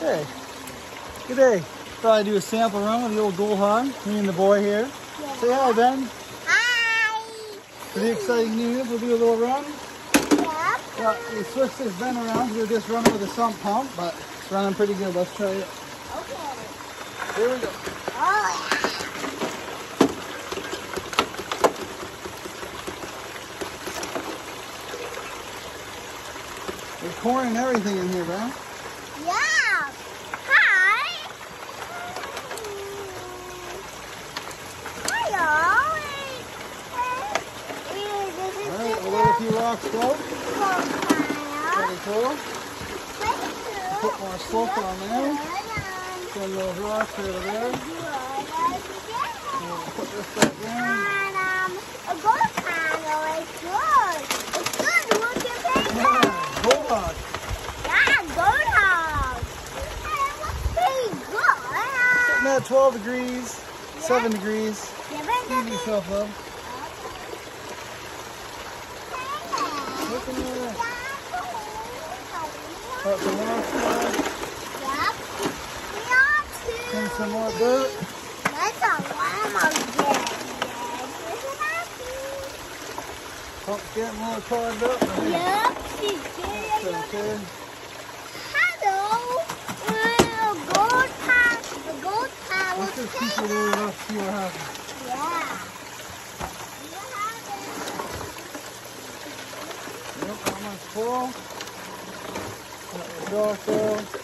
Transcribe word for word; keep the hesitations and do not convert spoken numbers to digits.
Hey. Good day. Thought I'd do a sample run with the old gold hog. Me and the boy here. Yeah. Say hi, Ben. Hi. Pretty exciting news. We'll do a little run. Yep. Well, we switched this Ben around. We were just running with a sump pump, but it's running pretty good. Let's try it. Okay. Here we go. Oh, yeah. There's corn and everything in here, Ben. Yeah. Hi. Hello. Alright, we'll let a few rocks float. Pretty cool. Put more slope on there. Send those rocks over there. We'll put this back in. And um, a gold panel is good. It's good. Look at it. Yeah, gold hog. Yeah, gold hog. Pretty good. Sitting at twelve degrees, seven degrees. Easy yourself up. Look at that. Put some rocks there. Yep. We are too. And some more dirt. That's a lot of good. Pump's getting a little clogged up. Yep, she's That's good. okay. Hello. Uh, gold pan. The gold pan was Let's just keep it over up, see what happens. Yeah. Yep, that one's full. That was also.